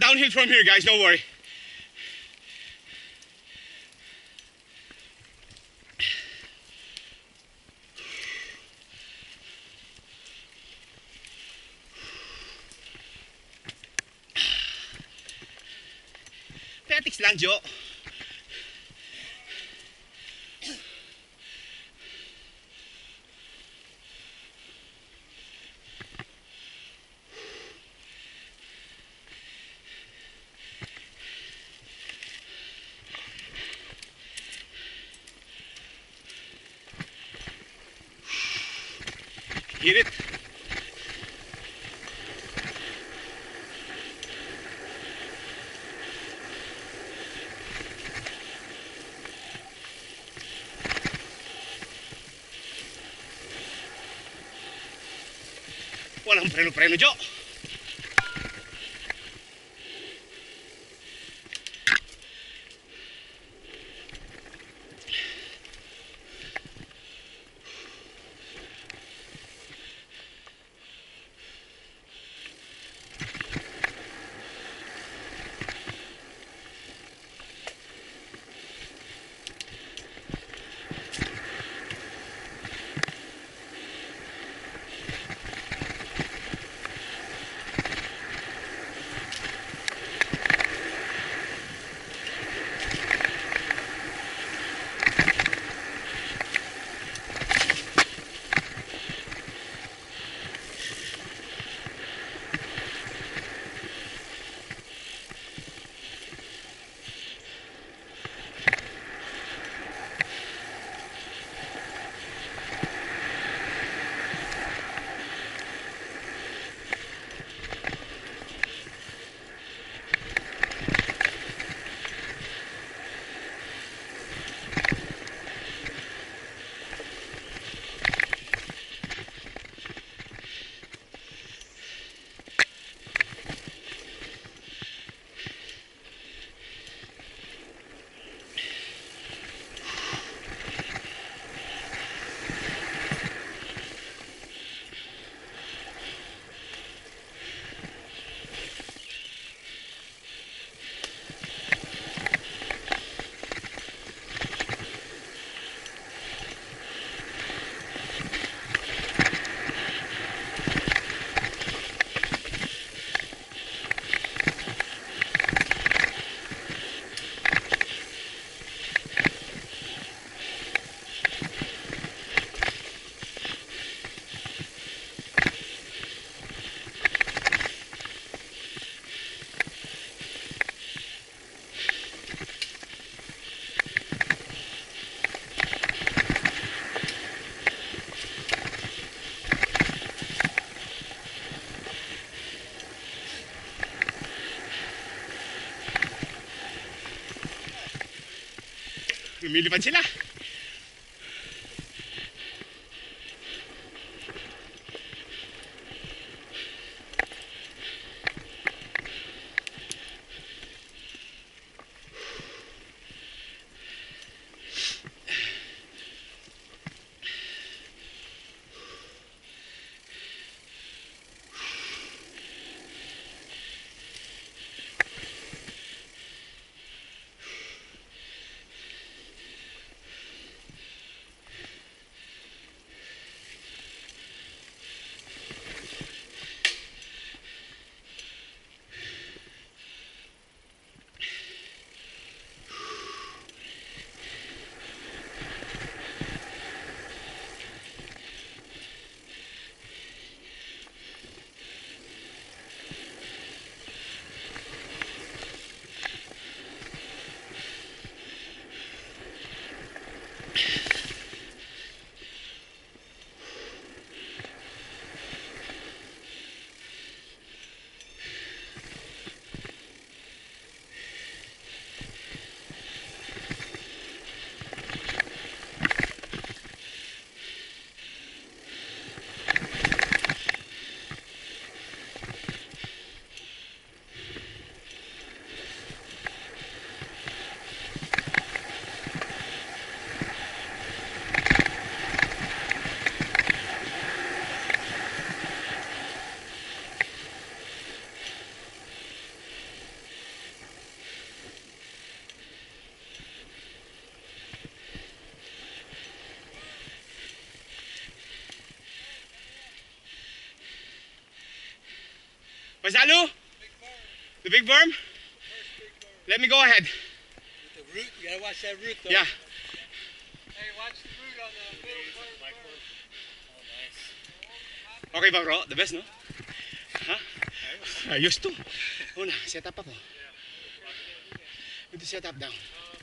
downhill from here, guys. Don't worry. Petics lang, Jo. Hit it. Walang preno-preno, Jo. Lumilipad sila. Masalu? The big worm? Let me go ahead. The root, you gotta watch that root though. Yeah. Hey, watch the root on the middle part. Oh, nice. Okay ba bro? The best, no? Ha? Ayos to. Una, set up ako. Good to set up down.